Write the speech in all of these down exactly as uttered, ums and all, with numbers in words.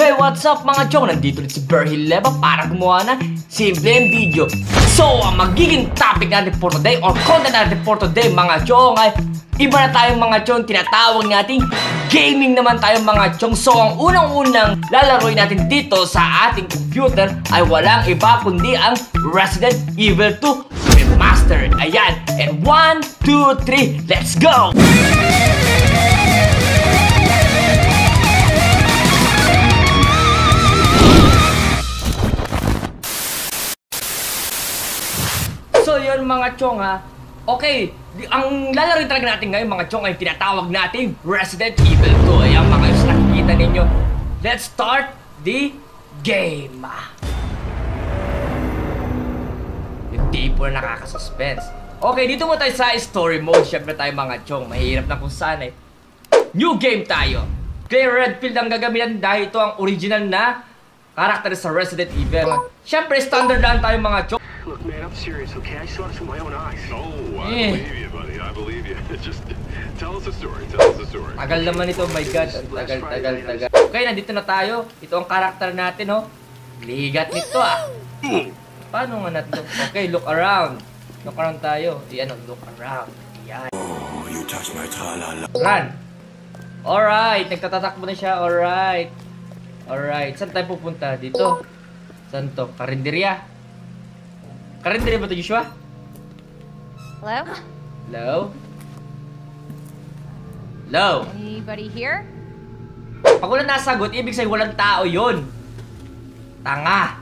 Hey, what's up mga chong? Nandito ulit si Berhil Leva para gumawa ng simpleng video. So, ang magiging topic natin for today or content natin for today mga chong ay iba na tayong mga chong, tinatawag nating gaming naman tayong mga chong. So, ang unang-unang lalaroin natin dito sa ating computer ay walang iba kundi ang Resident Evil two Remastered. Ayan, and one, two, three, let's go! So yun mga chong ha. Okay, di, ang lalaroin talaga natin ngayon mga chong ay tinatawag nating Resident Evil two. Ayan mga yung nakikita ninyo. Let's start the game. Yung tipo na nakaka-suspense. Okay, dito mo tayo sa story mode. Siyempre tayo mga chong, mahirap na kung saan eh. New game tayo. Clear Redfield ang gagamitan dahil ito ang original na karakter sa Resident Evil. Siyempre standard lang tayo mga chong. Look, man, I'm serious, okay? I saw this with my own eyes. Oh, I Eh. believe you, buddy. I believe you. Just tell us a story. Tell us a story. Tagal naman ito, my god. Ang tagal, tagal, tagal. Okay, nandito na tayo. Ito ang karakter natin, oh. Ligat nito, ah. Paano nga natin? Okay, look around. Look around tayo. Yan, oh, look around. Yan. Oh, you touch my tra-la-la. Run. Alright, nagtatatakbo na siya. Alright. Alright. Saan tayo pupunta? Dito. Saan to? Karinderya. Karinderya ba ito, Joshua? Hello? Hello? Hello? Anybody here? Pag wala nasagot, ibig sabihin walang tao yun. Tanga.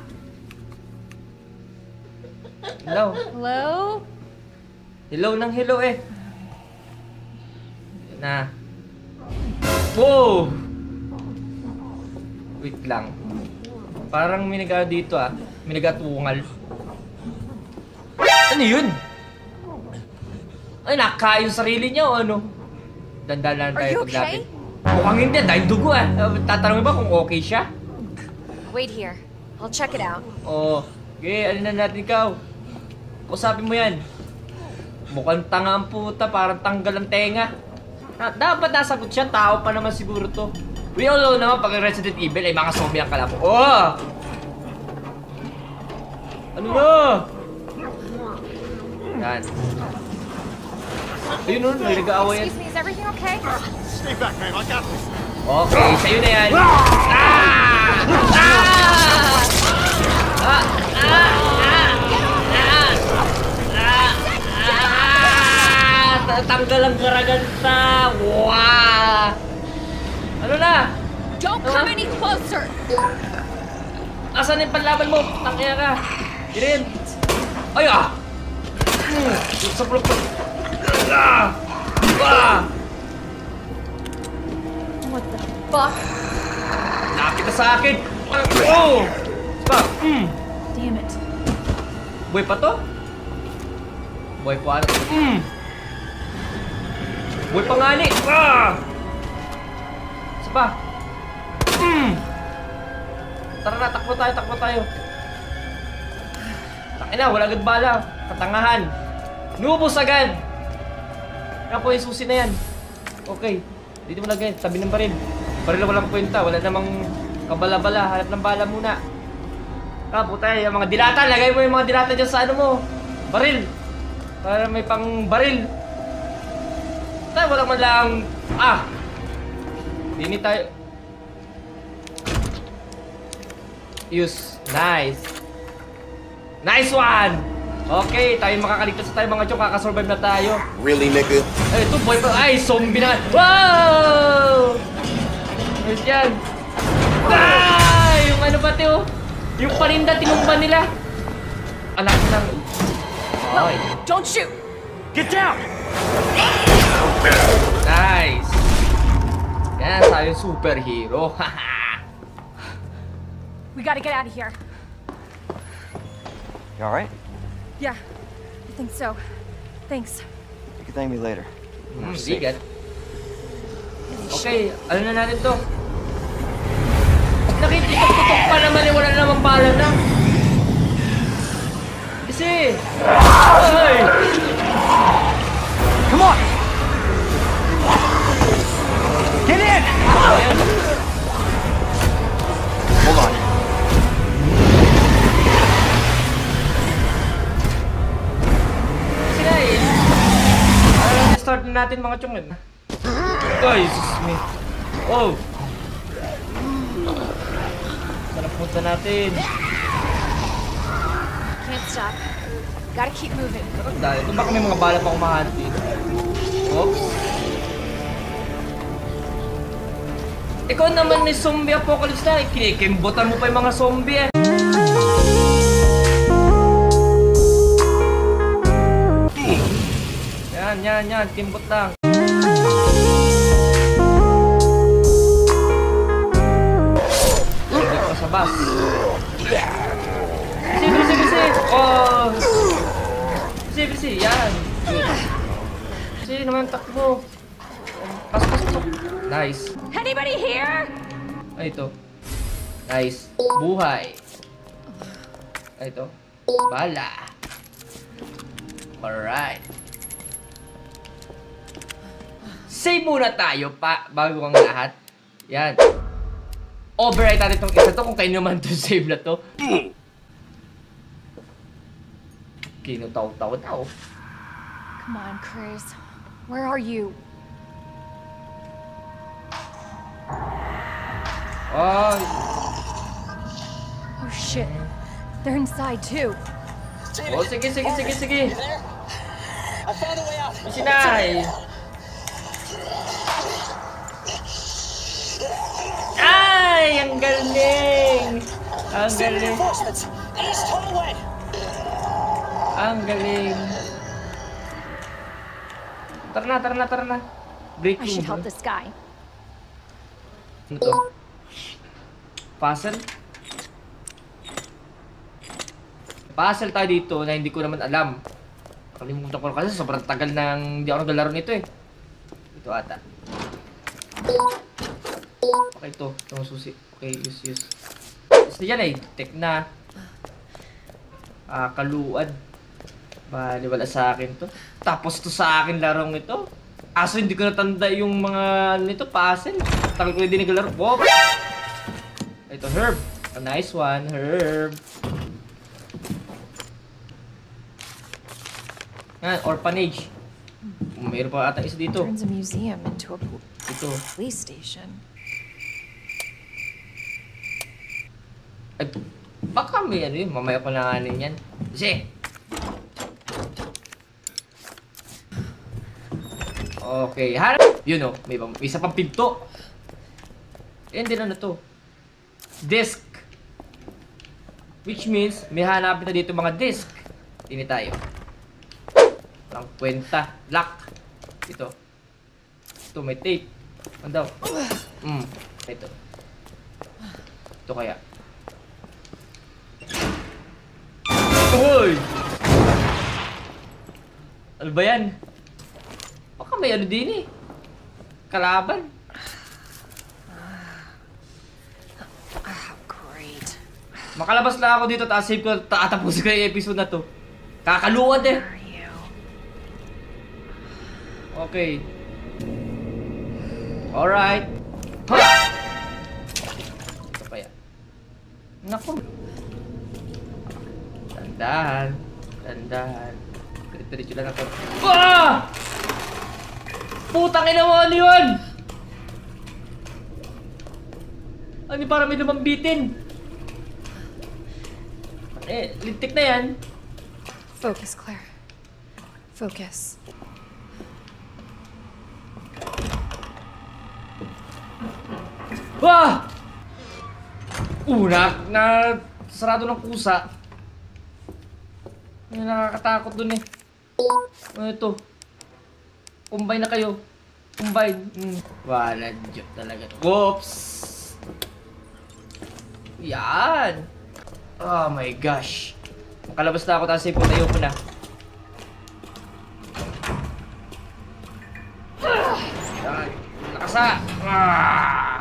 Hello? Hello? Hello ng hello eh. Yan na. Wow! Wait lang. Parang may nag dito ah. May nagatungal. Ano yun? Ay, nakakain yung sarili niya o ano? Dandalan Are tayo you paglapit. okay? Mukhang hindi, dahil dugo ah. Tatanungin ba kung okay siya? Wait here. I'll check it out. Oo. Okay, alin na natin ikaw. Usapin mo yan. Mukhang tanga ang puta, parang tanggal ang tenga. Na, dapat nasagot siya, tao pa naman siguro to. We all know naman pag Resident Evil ay mga zombie ang kalapo. Oh! Ano na? Yan. Ayun nun, may nag-aaway yan. Excuse me, is everything okay? Stay back, man. I got this. Okay, sa'yo na yan. Ah! Ah! Ah! Ah! Ah! Ah! Ah! Tanggal ang garaganta. Wow! Ano na? Don't come any closer! Asan yung panlaban mo? Tangkaya ka. Irin. Ay ah! Hmm. Sa pulok ko. Ah! Ah! What the fuck? Nakita sa akin. Oh! Pa. Mm. Damn it. Boy pa to? Boy pa ano? Mm. Boy pa nga ni. Ah! Isa pa. Mm. Tara na, takbo tayo, takbo tayo. Takina, wala agad bala. Katangahan. Nubos agad. Yan po yung susi na yan. Okay. Dito mo lagay. Tabi ng baril. Baril na walang kwenta. Wala namang kabala-bala. Hanap ng bala muna. Kapo tayo. Yung mga dilata. Lagay mo yung mga dilata dyan sa ano mo. Baril. Para may pang baril. Tayo walang man lang. Ah. Dini tayo. Use. Nice. Nice one! Okay, tayo makakaligtas tayo mga chong. Kakasurvive na tayo. Really, nigga? Ay, ito boy pa. Ay, zombie na. Wow! Ayos yan. Ay, yung ano ba ito? Yung paninda, tinumba nila. Anak ng... Ay. Don't shoot! Get down! Nice. Yan, tayo superhero. We gotta get out of here. You alright? Yeah, I think so. Thanks. You can thank me later. Hmm, sigat. Okay, ano na natin to? Nakititok-tutok pa naman eh, wala namang bala na. Kasi... Ay! Come on! Get in! Ayan. natin mga chong. Ay, sus me. Oh! Saan punta natin? Can't stop. Gotta keep moving. Parang dahil. Ito baka may mga bala pa kumahanti. Oops. Ikaw naman ni zombie apocalypse na. Kinikimbotan mo pa yung mga zombie eh. Yan, yan, yan. Kimbot lang. Hindi ko sa bus. Bisi, bisi, bisi. Oh. Bisi, bisi. Yan. Bisi naman takbo. Pasok, pasok, pasok. Nice. Anybody here? Ay, ito. Nice. Buhay. Ay, ito. Bala. Alright. Save muna tayo pa bago ang lahat. Yan. Override natin itong isa to kung kayo naman to save na to. Kinutaw-taw-taw. Come on, Chris. Where are you? Oh. Oh shit. They're inside too. Oh, sige, sige, sige, sige. I found a way out. Sinay. Ay, ang galing. Ang galing. Reinforcements. East hallway. Ang galing. Tara na, tara na, tara na. Break I should room. help this guy. Ano to? Puzzle? Puzzle tayo dito na hindi ko naman alam. Kalimutan ko kasi sobrang tagal nang hindi ako naglalaro nito eh. Ito ata. Okay, ito. Ito ang susi. Okay, use, use. Basta yan eh. Tek na. Ah, kaluad. Bali, wala sa akin to. Tapos to sa akin larong ito. Aso hindi ko natanda yung mga nito, puzzle. Tagal ko hindi naglalaro. Wow! Ito, herb. A nice one, herb. Yan, orphanage. Mayroon pa ata isa dito. Turns a museum into a pol- Ito. police station. Ay, baka may ano yun. Mamaya ko na kanin yan. Kasi. Okay, harap. Yun o. May, may isa pang pinto. Yan din ano to. Disk. Which means, may hanapin na dito mga disk. Tini tayo. Ang kwenta. Lock. Ito. Ito, may tape. Ano daw? Hmm. Ito. Ito kaya. Hoy! Ano ba yan? Baka may ano din eh. Kalaban. Ah, great. Makalabas lang ako dito, tapos save ko, tatapusin ko yung episode na to. Kakaluwad eh. Where are you? Okay. Alright. Ha! Ito kaya. Naku. Dandahan. Dandahan. Diretso lang ako. Ah! Putang ina mo, ano yun? Ano yung parang may lumambitin? Eh, lintik na yan. Focus, Claire. Focus. Wah! Una, na sarado ng kusa. Ay, nakakatakot dun eh. Ano ito? Combine na kayo. Combine. Hmm. Wala, joke talaga. Oops! Yan! Oh my gosh. Makalabas na ako, tapos save ko, tayo ko na. Yan. Nakasa! Ah!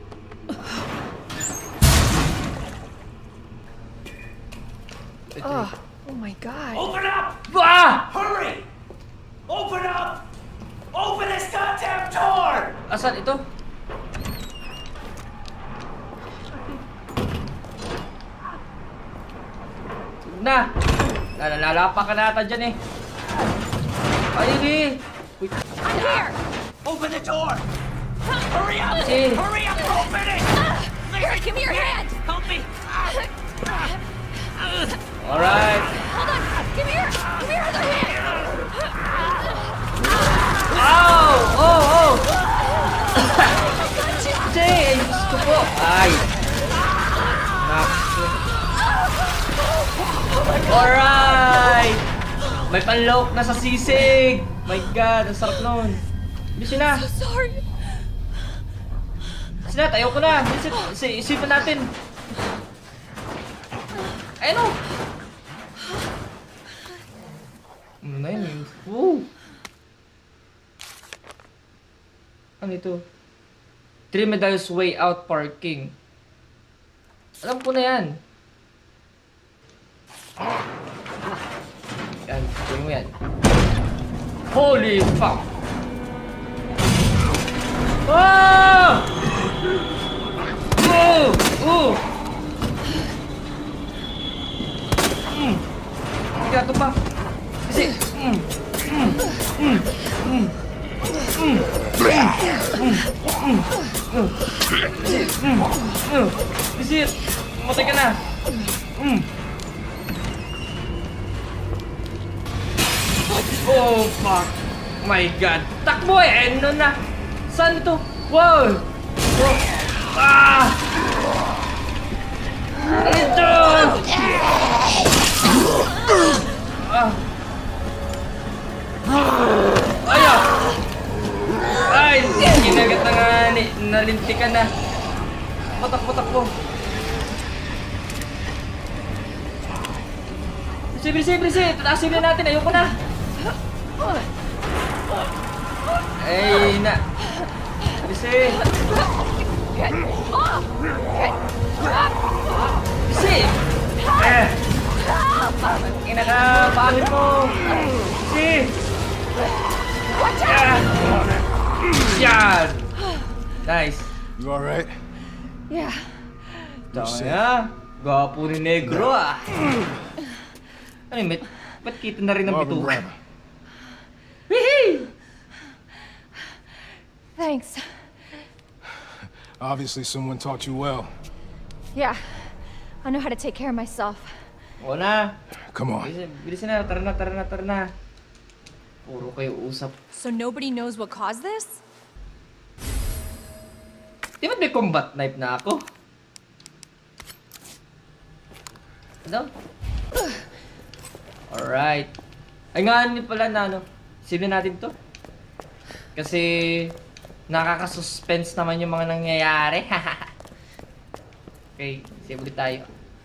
Oh, oh my God. Open up! Ah! Hurry! Open up! Open this goddamn door! Asan ito? Na! Nalalapa ka na ata dyan eh. Ayun eh! Uy. here! Open the door! Hurry up! Kasi, Hurry up! Open it! Here, give me your hand! Help me! alright. Hold on! Give me your, give me your other hand! Ow! Oh, oh! I got you! Kasi, ay, gusto ko. Ay. Naku. Alright! May panlok na sa sisig! My God, ang sarap nun. Bilisin na! So sorry. Bilisin na, tayo ko na! Bilisin, isi- isipan natin! Ayun o! Ano na yun? Woo! Ano ito? Three medallions way out parking. Alam ko na yan. Yan, gawin mo yan. Holy fuck! Ah! Oh! Oh! Mm. Hindi ka ito pa. Kasi, mm. Mm. Mm. Mm. Mm. Mm. Mm. Mm. Kasi, mm. Mm. Kasi, matay ka na. Mm. Oh, fuck. My God. Takbo eh. Ano na? Saan ito? Wow. Wow. Ah! Ito! Ah. Ay, ah. Ay, kinagat na nga. ni- Nalintikan na. Patakbo, takbo. Bilisi, bilisi, bilisi. Tatasin na natin. Ayoko na. Ay, na. Bilisi. Bilisi. Eh. Ina ka. Pangin mo. Bilisi. Yan. Yan. Nice. You alright? Yeah. Tama. Gwapo ni Negro ah. Ano yun, met? Ba't kita na rin ang Marvin, bituka? grab him. Wihey! Thanks. Obviously, someone taught you well. Yeah. I know how to take care of myself. Oo na. Come on. Bilisan, bilisan na. Tara na, tara na, tara na. Puro kayo usap. So nobody knows what caused this? Di ba may combat knife na ako? Ano? Alright. Ay nga, ano pala na ano. Save natin to. Kasi nakaka-suspense naman yung mga nangyayari. Okay, save ulit tayo.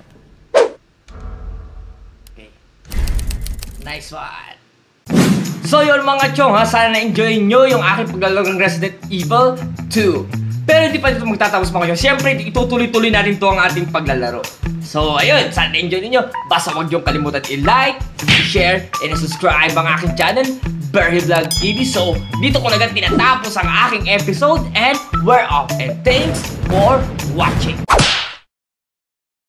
Okay. Nice one. So yun mga chong ha, sana na-enjoy nyo yung aking paglalaro ng Resident Evil two. Pero hindi pa dito magtatapos mga chong. Siyempre, itutuloy-tuloy natin to ang ating paglalaro. So ayun, sana na-enjoy ninyo. Basta huwag nyo kalimutan i-like, i-share, and i-subscribe ang aking channel, Berhy Vlog T V. So dito ko na agad tinatapos ang aking episode and we're off. And thanks for watching.